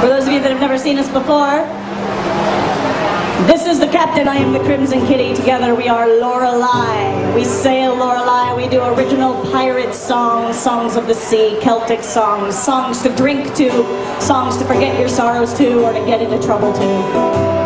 For those of you that have never seen us before, this is the captain, I am the Crimson Kitty. Together we are Lorelei. We sail Lorelei, we do original pirate songs, songs of the sea, Celtic songs, songs to drink to, songs to forget your sorrows to, or to get into trouble to.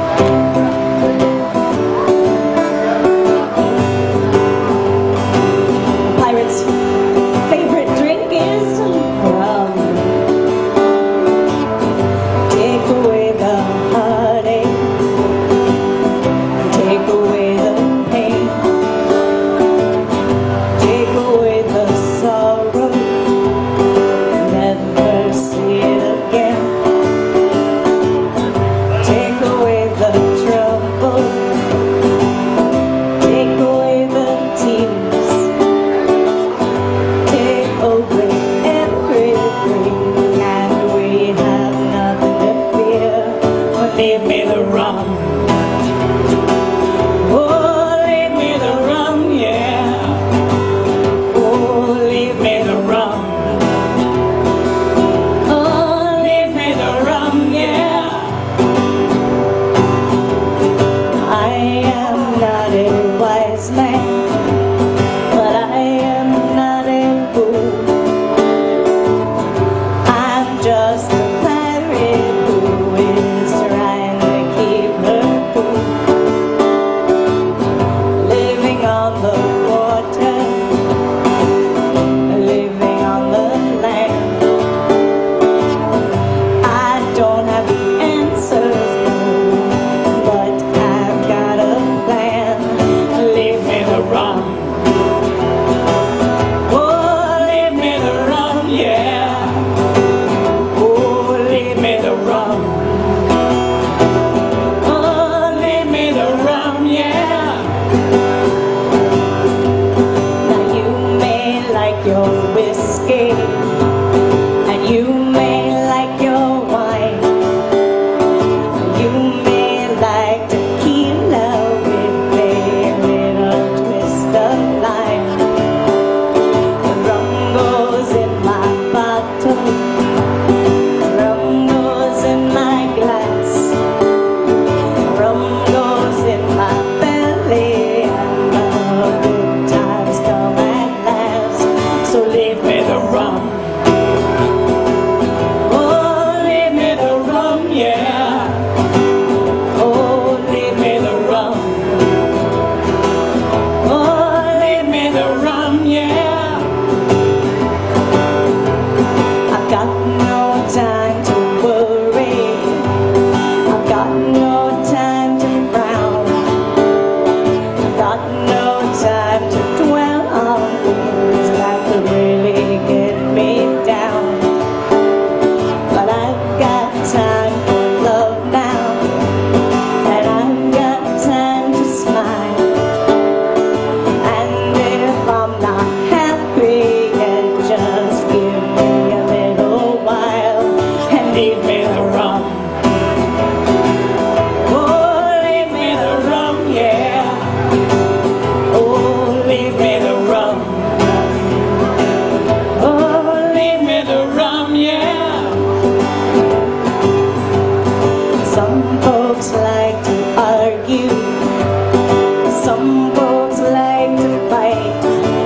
Leave me the rum. Oh, leave me the rum, yeah. Oh, leave me the rum. Oh, leave me the rum, yeah. I am not a wise man, but I am not a fool. I'm just a pirate who is trying to keep her cool, living on the water, living on the land. I don't have the answers, no, but I've got a plan. Leave me the rum. Oh, leave me the rum, yeah. Oh, leave me the rum. Oh, leave me the rum, yeah. Now you may like your whiskey, and you may like your wine. You may like tequila with a little twist of lime. The rum goes in my bottle, rum goes in my glass, rum goes in my belly, and the good times come at last. So leave me the rum. Oh, leave me the rum, yeah. Oh, leave me the rum. Oh, leave me the rum, yeah. I've got no time to worry, I've got no time to frown, I've got no time to dwell on things that could really get me down. But I've got time for love now, and I've got time to smile. And if I'm not happy yet, just give me a little while and leave me the rum. Oh, leave me the rum, yeah. Oh, leave me the rum. Oh, leave me the rum, yeah. Some folks like to argue, some folks like to fight,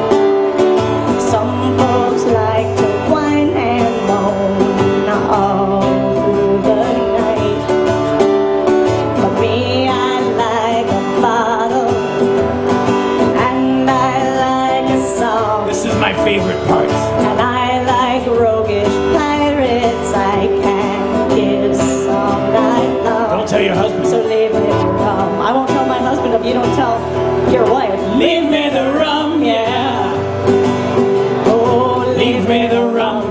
some folks like to whine and moan all through the night. But me, I like a bottle, and I like a song. This is my favorite part. And I like roguish pirates I can kiss all night long. Don't tell your husband. So leave me the rum. I won't tell my husband if you don't tell your wife. Leave me the rum, yeah. Oh, Leave me the rum.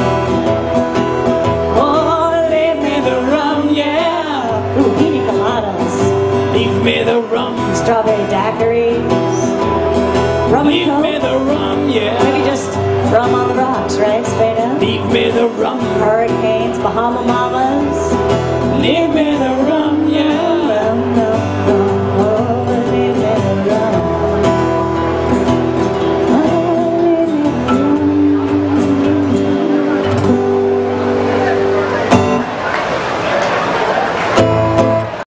oh, leave me the rum, yeah. Ooh, pina coladas, Leave me the rum. strawberry daiquiris, rum and Leave me coke. the rum, yeah. Maybe just rum on the rocks, right? Straight up. Leave me the rum. Hurricanes, Bahama Mamas.